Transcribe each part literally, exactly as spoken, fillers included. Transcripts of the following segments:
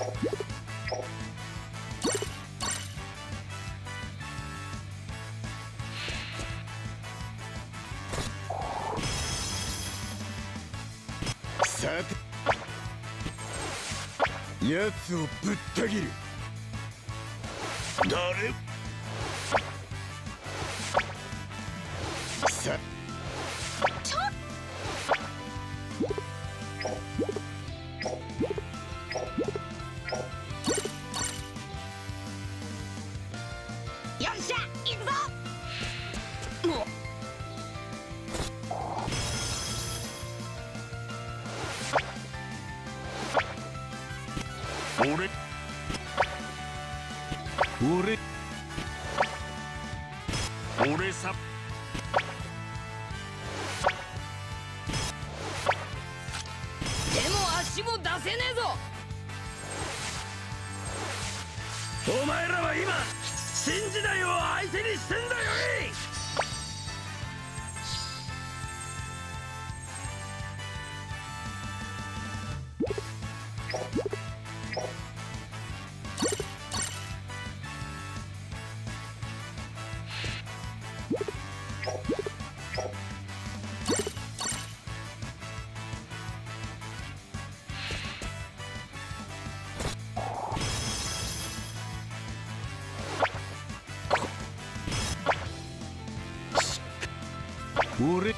さて奴をぶった切る。誰さちょよっしゃ行くぞ。もう俺俺俺さ手も足も出せねえぞ。 お前らは今新時代を相手にしてんだよい。俺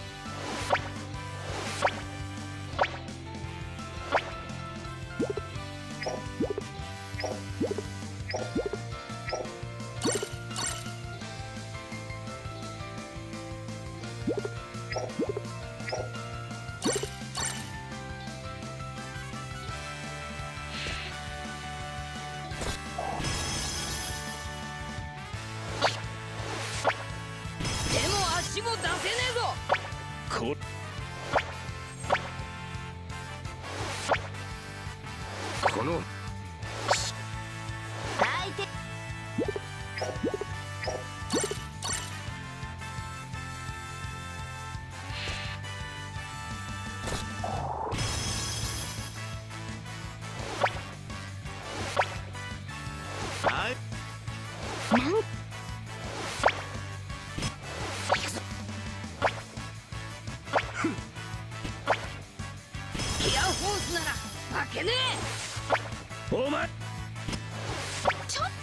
手も足も出せねえぞ。 ここの相手はいなんギアフォースなら負けねお前え。ちょっ